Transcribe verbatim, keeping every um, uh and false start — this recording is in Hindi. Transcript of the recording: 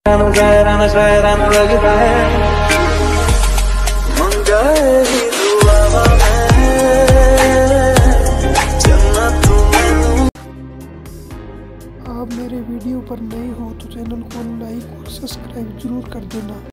आप मेरे वीडियो पर नए हो तो चैनल को लाइक और सब्सक्राइब जरूर कर देना।